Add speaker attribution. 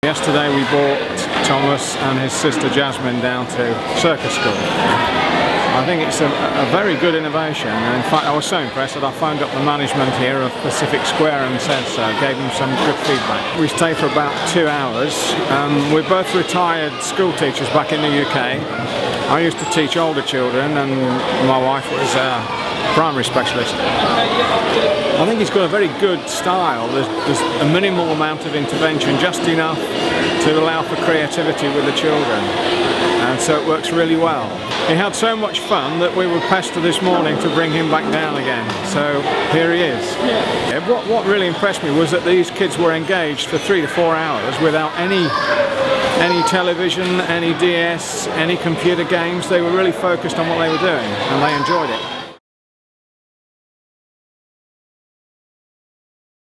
Speaker 1: Yesterday we brought Thomas and his sister Jasmine down to circus school. I think it's a very good innovation, and in fact I was so impressed that I phoned up the management here of Pacific Square and said so, gave them some good feedback. We stayed for about 2 hours. We're both retired school teachers back in the UK. I used to teach older children and my wife was a primary specialist. I think it's got a very good style. There's a minimal amount of intervention, just enough to allow for creativity with the children, and so it works really well. He had so much fun that we were pestered this morning to bring him back down again, so here he is. Yeah, what really impressed me was that these kids were engaged for 3 to 4 hours without any television, any DS, any computer games. They were really focused on what they were doing and they enjoyed it.